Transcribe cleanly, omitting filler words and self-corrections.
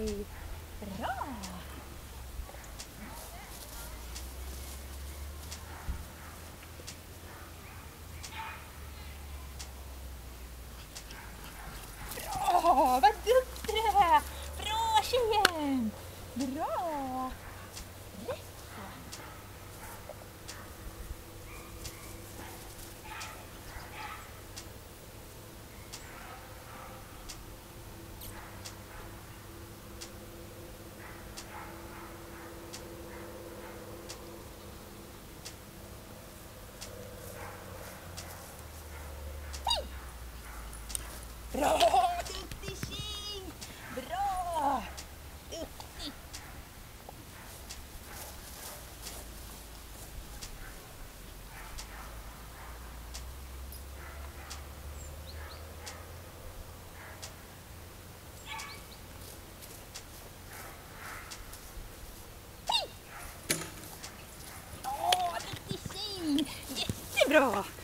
dig. Bra! Bra! Vad duktig du är! Bra tjejen! Bra! Rätt så! Bra! Duktig tjej! Bra! Duktig! Åh, duktig tjej! Jättebra!